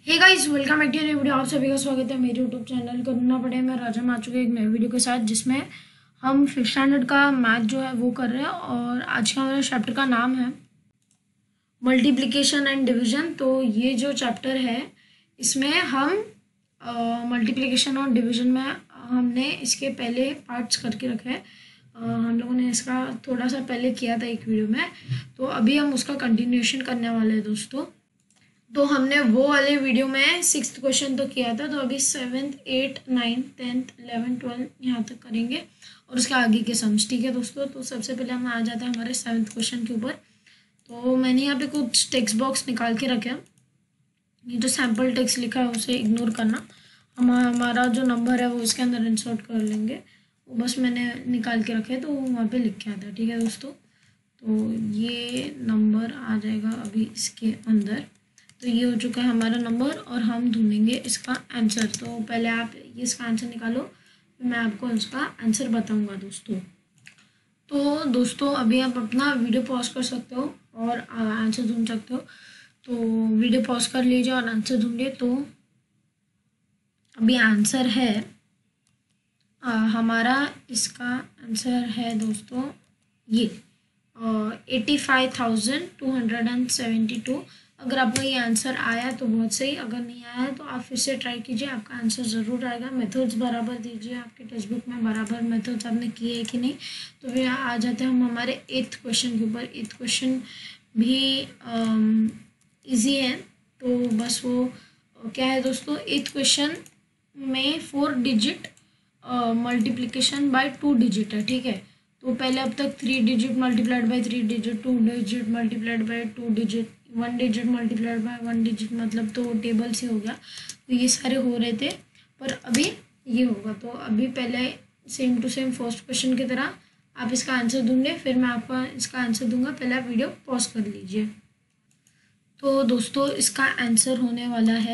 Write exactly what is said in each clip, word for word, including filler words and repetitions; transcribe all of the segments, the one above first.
Hey guys, welcome back to new video. आप सभी का स्वागत है मेरे यूट्यूब चैनल करना पड़े मैं राजा में आ चुके एक नए वीडियो के साथ, जिसमें हम फिफ्थ स्टैंडर्ड का मैथ जो है वो कर रहे हैं। और आज का हमारे चैप्टर का नाम है मल्टीप्लिकेशन एंड डिवीजन। तो ये जो चैप्टर है इसमें हम मल्टीप्लिकेशन और डिवीजन में हमने इसके पहले पार्ट्स करके रखे हैं। हम लोगों ने इसका थोड़ा सा पहले किया था एक वीडियो में, तो अभी हम उसका कंटिन्यूएशन करने वाले हैं दोस्तों। तो हमने वो वाले वीडियो में सिक्स्थ क्वेश्चन तो किया था, तो अभी seventh eight ninth tenth eleven twelve यहाँ तक करेंगे और उसके आगे के सम्स। ठीक है दोस्तों, तो सबसे पहले हम आ जाते हैं हमारे सेवेंथ क्वेश्चन के ऊपर। तो मैंने यहाँ पे कुछ टेक्स्ट बॉक्स निकाल के रखे हैं। ये जो सैम्पल टेक्स्ट लिखा है उसे इग्नोर करना। हम हमारा जो नंबर है वो इसके अंदर इंसर्ट कर लेंगे। वो बस मैंने निकाल के रखे तो वहाँ पे लिख के आता है। ठीक है दोस्तों, तो ये नंबर आ जाएगा अभी इसके अंदर। तो ये हो चुका है हमारा नंबर और हम ढूंढेंगे इसका आंसर। तो पहले आप ये इसका आंसर निकालो, फिर मैं आपको इसका आंसर बताऊंगा दोस्तों। तो दोस्तों अभी आप अपना वीडियो पॉज कर सकते हो और आंसर ढूंढ सकते हो। तो वीडियो पॉज कर लीजिए और आंसर ढूंढिए। तो अभी आंसर है आ, हमारा इसका आंसर है दोस्तों ये eighty five thousand two hundred and seventy two. अगर आपका ये आंसर आया तो बहुत सही, अगर नहीं आया तो आप फिर से ट्राई कीजिए, आपका आंसर ज़रूर आएगा। मेथड्स बराबर दीजिए, आपके टेक्स्ट बुक में बराबर मेथड्स आपने किए हैं कि नहीं। तो फिर आ जाते हैं हम हमारे एट्थ क्वेश्चन के ऊपर। एट्थ क्वेश्चन भी इजी है, तो बस वो क्या है दोस्तों, एट्थ क्वेश्चन में four digit multiplication by two digit है। ठीक है, तो पहले अब तक three digit multiplied by three digit, two digit multiplied by two digit, one digit multiplied by one digit, मतलब तो टेबल से हो गया। तो ये सारे हो रहे थे, पर अभी ये होगा। तो अभी पहले same to same first question की तरह आप इसका आंसर ढूंढे, फिर मैं आपको इसका आंसर दूंगा। पहले आप वीडियो पॉज कर लीजिए। तो दोस्तों इसका आंसर होने वाला है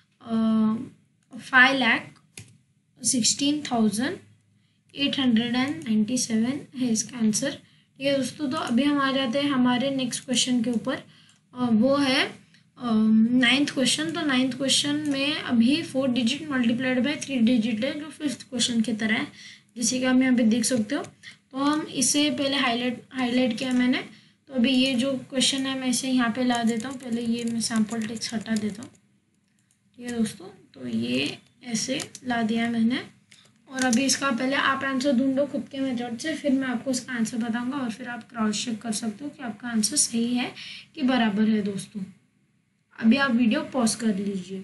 five lakh sixteen thousand eight hundred and ninety seven है इसका आंसर। ठीक है दोस्तों, तो अभी हम आ जाते हैं हमारे नेक्स्ट क्वेश्चन के ऊपर। वो है नाइन्थ क्वेश्चन। तो नाइन्थ क्वेश्चन में अभी four digit multiplied by three digit है, जो फिफ्थ क्वेश्चन की तरह है, जैसे कि आप यहाँ पे देख सकते हो। तो हम इसे पहले हाईलाइट हाईलाइट किया मैंने। तो अभी ये जो क्वेश्चन है मैं इसे यहाँ पे ला देता हूँ। पहले ये मैं सैम्पल टेक्स्ट हटा देता हूँ। ठीक है दोस्तों, तो ये ऐसे ला दिया है मैंने। और अभी इसका पहले आप आंसर ढूंढो खुद के मेथड से, फिर मैं आपको इसका आंसर बताऊंगा और फिर आप क्रॉस चेक कर सकते हो कि आपका आंसर सही है कि बराबर है दोस्तों। अभी आप वीडियो पॉज कर लीजिए।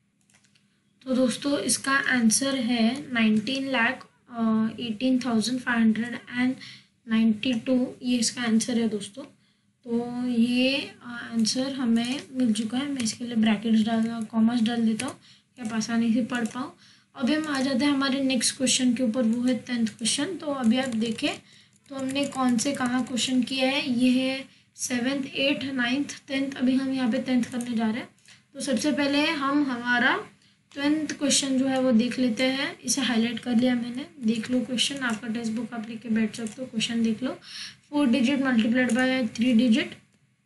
तो दोस्तों इसका आंसर है nineteen lakh eighteen thousand five hundred and ninety two. ये इसका आंसर है दोस्तों। तो ये आंसर हमें मिल चुका है। मैं इसके लिए ब्रैकेट्स डाल कॉमर्स डाल देता हूँ कि आप आसानी से पढ़ पाऊँ। अभी हम आ जाते हैं हमारे नेक्स्ट क्वेश्चन के ऊपर, वो है टेंथ क्वेश्चन। तो अभी आप देखें तो हमने कौन से कहाँ क्वेश्चन किया है। ये है सेवेंथ एट नाइन्थ टेंथ, अभी हम यहाँ पे टेंथ करने जा रहे हैं। तो सबसे पहले हम हमारा टेंथ क्वेश्चन जो है वो देख लेते हैं। इसे हाईलाइट कर लिया मैंने, देख लो क्वेश्चन। आपका टेक्स्ट बुक आप लेके बैठ सकते हो, क्वेश्चन देख लो। Four digit multiplied by three digit,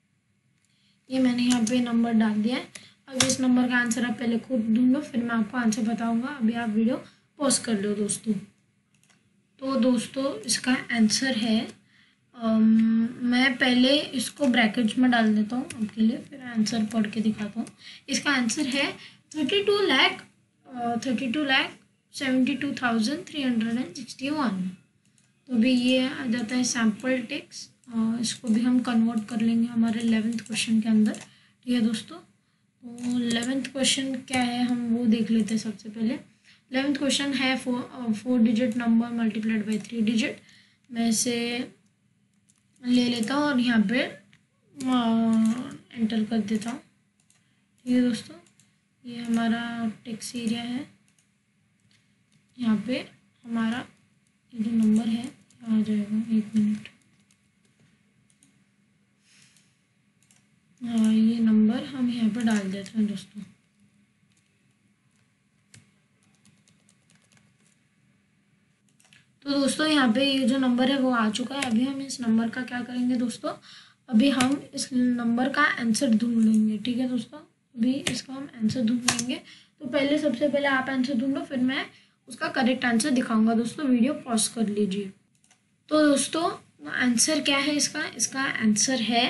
ये मैंने यहाँ पे नंबर डाल दिया है। अब इस नंबर का आंसर आप पहले खुद ढूंढो, फिर मैं आपको आंसर बताऊंगा। अभी आप वीडियो पॉज कर लो दोस्तों। तो दोस्तों इसका आंसर है आम, मैं पहले इसको ब्रैकेट्स में डाल देता हूँ आपके लिए, फिर आंसर पढ़ के दिखाता हूँ। इसका आंसर है thirty two lakh thirty two lakh seventy two thousand three hundred and sixty one. तो अभी ये आ जाता है सैम्पल टेक्स्ट। इसको भी हम कन्वर्ट कर लेंगे हमारे इलेवेंथ क्वेश्चन के अंदर। ठीक है दोस्तों, तो इलेवेंथ क्वेश्चन क्या है हम वो देख लेते हैं सबसे पहले। इलेवेंथ क्वेश्चन है four four digit number multiplied by three digit. मैं इसे ले लेता हूँ और यहाँ पे एंटर कर देता हूँ। ठीक है दोस्तों, ये हमारा टेक्स्ट एरिया है। यहाँ पे हमारा ये जो नंबर है आ जाएगा, एक मिनट। हाँ, ये नंबर हम यहाँ पर डाल देते हैं दोस्तों। तो दोस्तों यहाँ पे ये जो नंबर है वो आ चुका है। अभी हम इस नंबर का क्या करेंगे दोस्तों, अभी हम इस नंबर का आंसर ढूंढ लेंगे। ठीक है दोस्तों, अभी इसका हम आंसर ढूंढ लेंगे। तो पहले सबसे पहले आप आंसर ढूंढो, फिर मैं उसका करेक्ट आंसर दिखाऊंगा। दोस्तों वीडियो पॉज कर लीजिए। तो दोस्तों आंसर क्या है इसका? इसका आंसर है,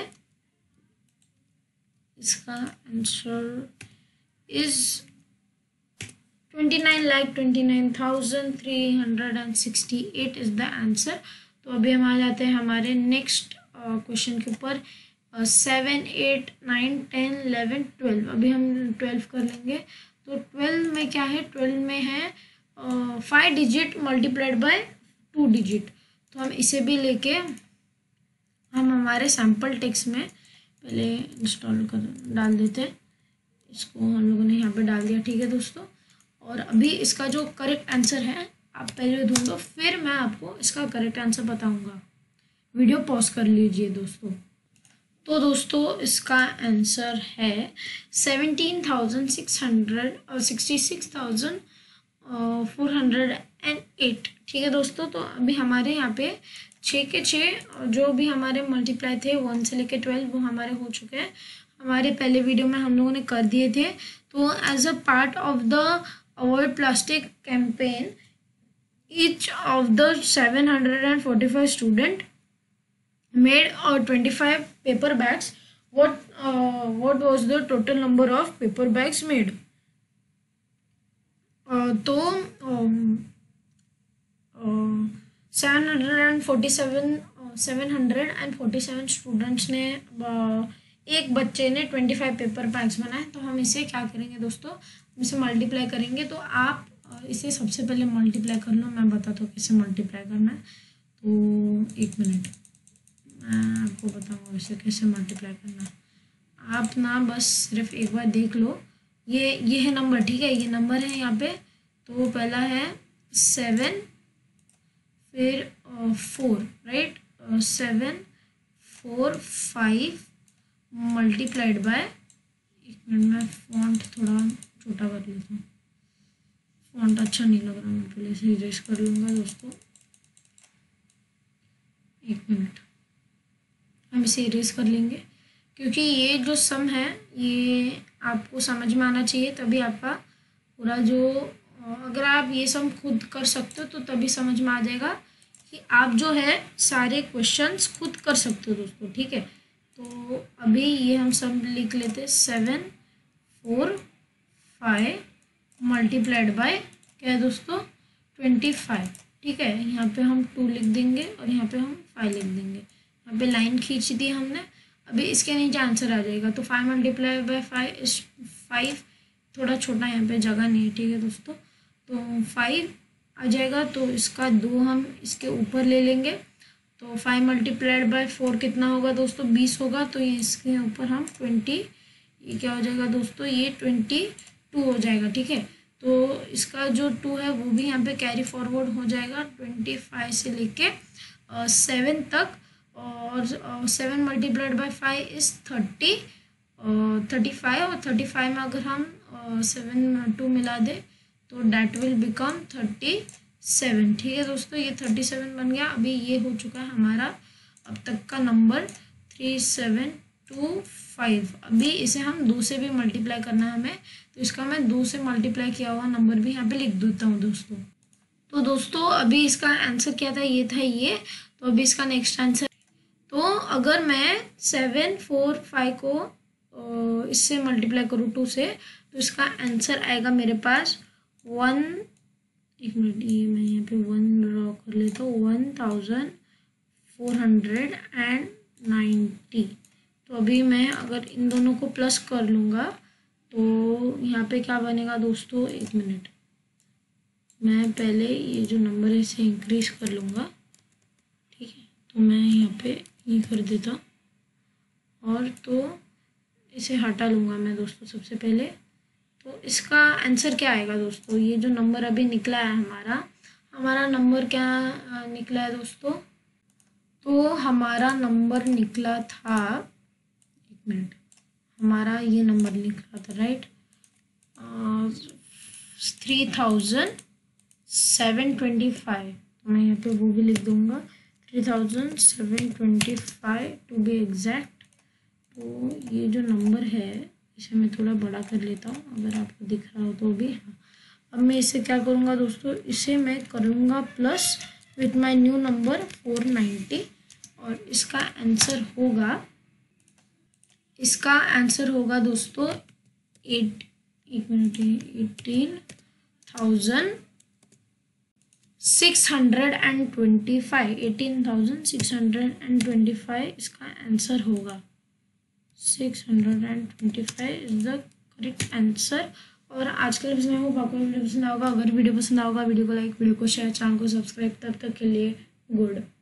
इसका answer is twenty nine lakh twenty nine thousand three hundred and sixty eight is the answer. तो अभी हम आ जाते हैं हमारे नेक्स्ट क्वेश्चन के ऊपर। Seven eight nine ten eleven twelve, अभी हम ट्वेल्व कर लेंगे। तो ट्वेल्व में क्या है? ट्वेल्व में है five digit multiplied by two digit. तो हम इसे भी लेके हम हमारे सैम्पल टेक्स्ट में पहले इंस्टॉल कर डाल देते हैं। इसको हम लोगों ने यहाँ पे डाल दिया, ठीक है दोस्तों। और अभी इसका जो करेक्ट आंसर है आप पहले ढूंढो, फिर मैं आपको इसका करेक्ट आंसर बताऊंगा। वीडियो पॉज कर लीजिए दोस्तों। तो दोस्तों इसका आंसर है सेवनटीन थाउजेंड सिक्स हंड्रेड और sixty six thousand four hundred and eight, ठीक है दोस्तों। तो अभी हमारे यहाँ पे छः के छः जो भी हमारे मल्टीप्लाई थे वन से लेके ट्वेल्व वो हमारे हो चुके हैं। हमारे पहले वीडियो में हम लोगों ने कर दिए थे। तो as a part of the avoid plastic campaign each of the seven hundred forty five student made uh, twenty-five paper bags. What uh, what was the total number of paper bags made? uh, तो seven hundred and forty seven seven hundred and forty seven students ने uh, एक बच्चे ने twenty five paper bags बनाए। तो हम इसे क्या करेंगे दोस्तों? हम इसे मल्टीप्लाई करेंगे। तो आप uh, इसे सबसे पहले मल्टीप्लाई कर लो, मैं बताता हूँ कैसे मल्टीप्लाई करना है। तो एक मिनट मैं आपको बताऊंगा इसे कैसे मल्टीप्लाई करना है। आप ना बस सिर्फ एक बार देख लो। ये ये है नंबर, ठीक है, ये नंबर है यहाँ पे। तो पहला है सेवन, फिर four, right, seven four five multiplied by, एक मिनट मैं फॉन्ट थोड़ा छोटा कर लेता हूँ, फॉन्ट अच्छा नहीं लग रहा, मैं पहले से इरेज कर लूँगा दोस्तों। एक मिनट हम इसे इरेज कर लेंगे, क्योंकि ये जो सम है ये आपको समझ में आना चाहिए, तभी आपका पूरा जो, अगर आप ये सम खुद कर सकते हो तो तभी समझ में आ जाएगा कि आप जो है सारे क्वेश्चंस खुद कर सकते हो दोस्तों, ठीक है। तो अभी ये हम सब लिख लेते हैं, seven four five multiplied by क्या है दोस्तों? ट्वेंटी फाइव, ठीक है। यहाँ पे हम टू लिख देंगे और यहाँ पे हम फाइव लिख देंगे। यहाँ पे लाइन खींच दी हमने। अभी इसके नीचे आंसर आ जाएगा। तो फाइव मल्टीप्लाई बाय फाइव इस फाइव थोड़ा छोटा, यहाँ पे जगह नहीं है, ठीक है दोस्तों। तो फाइव आ जाएगा, तो इसका दो हम इसके ऊपर ले लेंगे। तो फाइव मल्टीप्लाइड बाय फोर कितना होगा दोस्तों? बीस होगा। तो ये इसके ऊपर हम ट्वेंटी, ये क्या हो जाएगा दोस्तों? ये ट्वेंटी टू हो जाएगा, ठीक है। तो इसका जो टू है वो भी यहाँ पे कैरी फॉरवर्ड हो जाएगा ट्वेंटी फाइव से लेके सेवन तक। और seven multiplied by five is thirty thirty five और थर्टी फाइव में अगर हम सेवन टू मिला दे तो that will become thirty seven, ठीक है दोस्तों। ये थर्टी सेवन बन गया। अभी ये हो चुका है हमारा अब तक का number three seven two five. अभी इसे हम दो से भी मल्टीप्लाई करना है हमें, तो इसका मैं दो से मल्टीप्लाई किया हुआ नंबर भी यहाँ पे लिख देता हूँ दोस्तों। तो दोस्तों अभी इसका आंसर क्या था? ये था ये। तो अभी इसका नेक्स्ट आंसर, तो अगर मैं सेवन फोर फाइव को इससे मल्टीप्लाई करूँ टू से, तो इसका आंसर आएगा मेरे पास वन, एक मिनट ये मैं यहाँ पे वन ड्रॉ कर लेता हूँ, one thousand four hundred and ninety. तो अभी मैं अगर इन दोनों को प्लस कर लूँगा तो यहाँ पे क्या बनेगा दोस्तों? एक मिनट मैं पहले ये जो नंबर है इसे इंक्रीज कर लूँगा, ठीक है। तो मैं यहाँ पे ये कर देता और तो इसे हटा लूँगा मैं दोस्तों सबसे पहले। तो इसका आंसर क्या आएगा दोस्तों? ये जो नंबर अभी निकला है हमारा हमारा नंबर क्या निकला है दोस्तों? तो हमारा नंबर निकला था, एक मिनट, हमारा ये नंबर निकला था right, three thousand seven twenty five. तो मैं यहाँ पे वो भी लिख दूँगा, three thousand seven twenty five to be exact. तो ये जो नंबर है इसे मैं थोड़ा बड़ा कर लेता हूँ अगर आपको दिख रहा हो तो भी। हाँ, अब मैं इसे क्या करूँगा दोस्तों, इसे मैं करूँगा plus with my new number four ninety और इसका आंसर होगा इसका आंसर होगा दोस्तों एट एक minute eighteen thousand six hundred and twenty five eighteen thousand six hundred and twenty five इसका आंसर होगा। Six hundred and twenty five is the correct answer. और आज के लिए मैं आपको वीडियो पसंद आएगा। अगर वीडियो पसंद आएगा वीडियो को लाइक, वीडियो को शेयर, चैनल को सब्सक्राइब। तब तक के लिए गुड।